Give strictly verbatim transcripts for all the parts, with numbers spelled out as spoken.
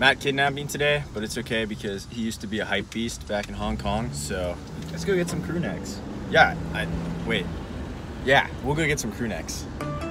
Matt kidnapped me today, but it's okay because he used to be a hype beast back in Hong Kong, so let's go get some crew necks. Yeah, I, wait. Yeah, we'll go get some crew necks.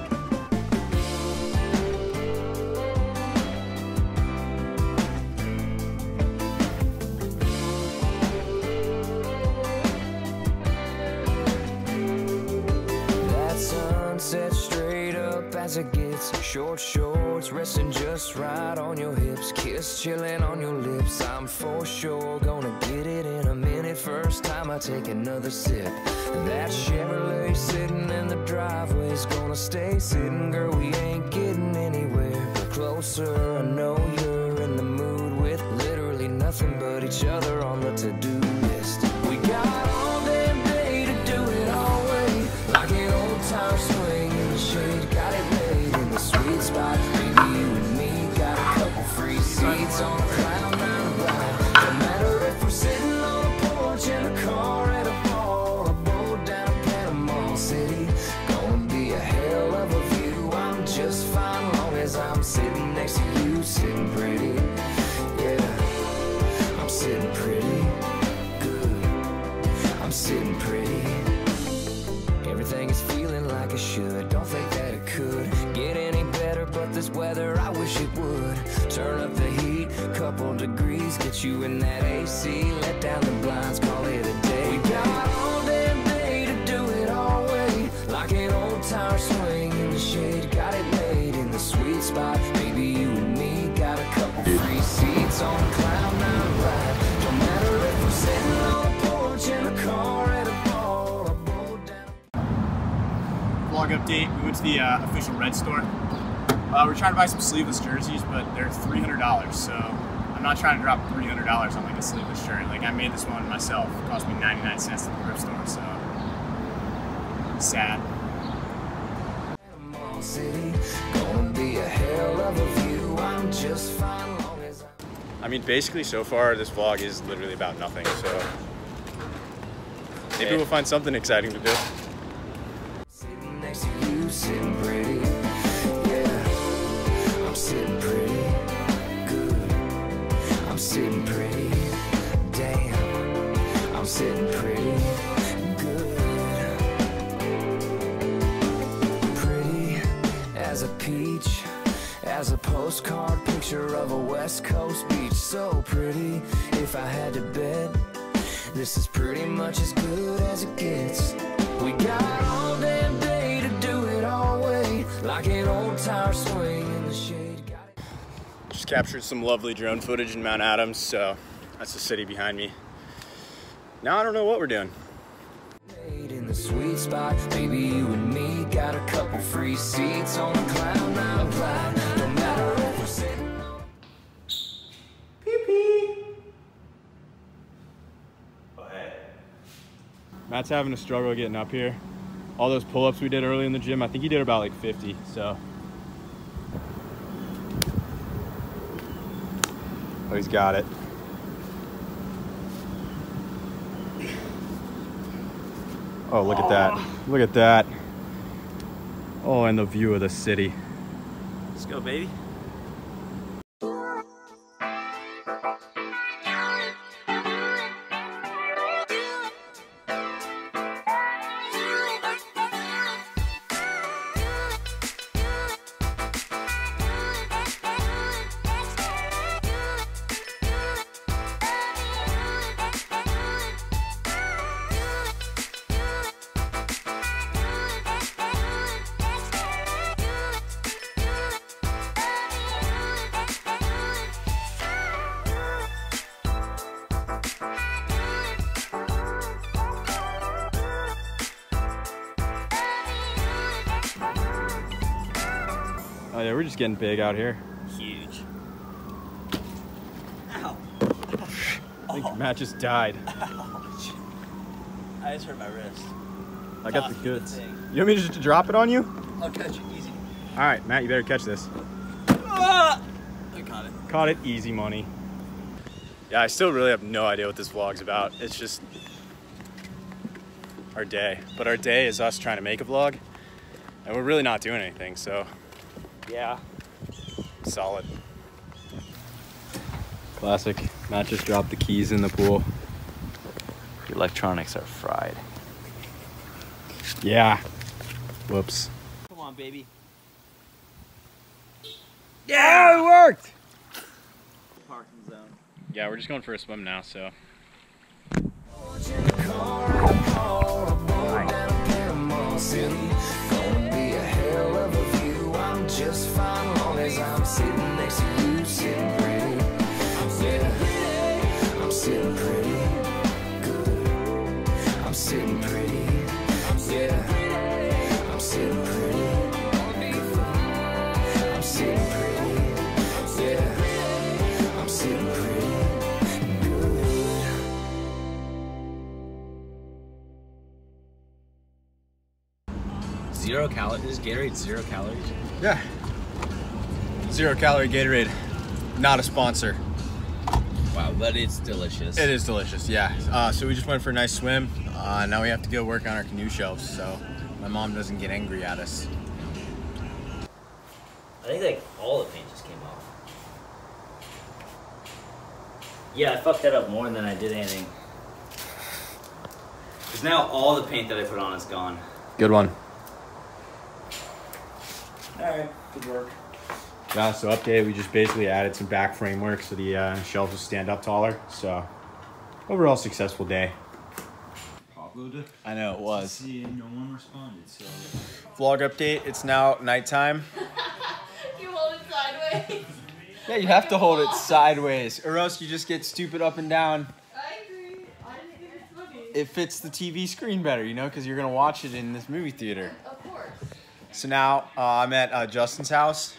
That sunset straight up as it gets. Short shorts resting just right on your hips. Kiss chilling on your lips. I'm for sure gonna get it in a minute. First time I take another sip. That Chevrolet sitting in the driveway's gonna stay sitting. Girl, we ain't getting anywhere but closer. I know you're in the mood with literally nothing but each other on the to-do list. We got all damn day to do it our way, like an old tire swing in the shade. Got it laid in the sweet spot. Baby, you and me got a couple free seats on a cloud nine ride. No matter if we're sitting on a porch in a car at a bar, a boat down in Panama City. Gonna be a hell of a view. I'm just fine long as I'm sitting next to you, sitting pretty. Yeah, I'm sitting pretty good. I'm sitting pretty. Everything is feeling like it should. Don't think that it could get any better, but this weather, I wish it would. Turn up the heat, couple degrees, get you in that A C. Let down the blinds, call it a day. We got all damn day to do it our way, like an old tire swing in the shade. Got it laid in the sweet spot. Baby, you and me got a couple free seats on a cloud nine ride. Don't matter if we're sitting on a porch in a car at a bar, a boat down. Vlog update, we went to the uh, official Red store. Uh, we're trying to buy some sleeveless jerseys, but they're three hundred dollars, so I'm not trying to drop three hundred dollars on like a sleeveless shirt. Like, I made this one myself. It cost me ninety-nine cents at the thrift store, so sad. City, gonna be a hell of a view. I'm just fine long as I I mean, basically so far this vlog is literally about nothing, so maybe we'll find something exciting to do. sitting next to you, sitting pretty. Yeah, I'm sitting pretty good. I'm sitting pretty. Damn, I'm sitting pretty good. Pretty as a peach, as a postcard picture of a West Coast beach. So pretty, if I had to bet, this is pretty much as good as it gets. We got all damn day to do it our way, like an old tire swing in the shade. Got it. Just captured some lovely drone footage in Mount Adams, so that's the city behind me. Now I don't know what we're doing. Laid in the sweet spot, baby, you and me got a couple free seats on the cloud nine ride. No matter if we're sitting on Matt's having a struggle getting up here. All those pull-ups we did early in the gym, I think he did about like fifty, so. Oh, he's got it. Oh, look at that. Look at that. Oh, and the view of the city. Let's go, baby. Oh yeah, we're just getting big out here. Huge. Ow. I think Matt just died. Ouch. I just hurt my wrist. I got the goods. You want me to just drop it on you? I'll catch it easy. All right, Matt, you better catch this. Ah! I caught it. Caught it, easy money. Yeah, I still really have no idea what this vlog's about. It's just our day. But our day is us trying to make a vlog, and we're really not doing anything, so Yeah. solid. Classic. Matt just dropped the keys in the pool. The electronics are fried. Yeah. Whoops. Come on, baby. Yeah, it worked! Parking zone. Yeah, we're just going for a swim now, so. Just fine long as I'm sitting next to you, sitting pretty. Yeah, I'm sitting pretty good. I'm sitting pretty. Yeah, I'm sitting pretty good. I'm sitting pretty. Yeah, I'm sitting pretty good. Zero calories. Is Gatorade zero calories? Yeah. Zero calorie Gatorade. Not a sponsor. Wow, but it's delicious. It is delicious, yeah. Uh, so we just went for a nice swim. Uh, now we have to go work on our canoe shelves so my mom doesn't get angry at us. I think like all the paint just came off. Yeah, I fucked that up more than I did anything. Because now all the paint that I put on is gone. Good one. Alright, good work. Yeah, so update, we just basically added some back framework so the uh, shelves will stand up taller. So overall successful day. I know it was. See, no one responded, so. Vlog update, it's now nighttime. You hold it sideways. Yeah, you have to hold it sideways or else you just get stupid up and down. I agree. I think it's funny. It fits the T V screen better, you know, because you're going to watch it in this movie theater. Of course. So now uh, I'm at uh, Justin's house.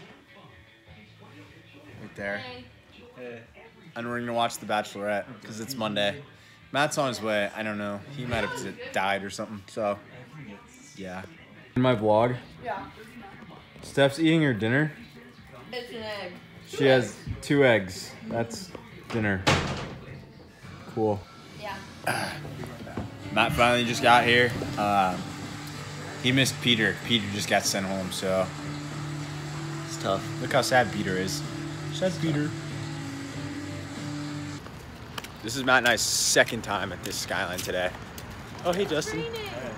Right there. Hey. And we're going to watch The Bachelorette because it's Monday. Matt's on his way. I don't know. He might have died or something. So, yeah. In my vlog, Yeah. Steph's eating her dinner. It's an egg. She has two eggs. That's dinner. Cool. Yeah. Matt finally just got here. Um, he missed Peter. Peter just got sent home, so It's tough. look how sad Peter is. Sad Peter. This is Matt and I's second time at this Skyline today. Oh, hey, Justin.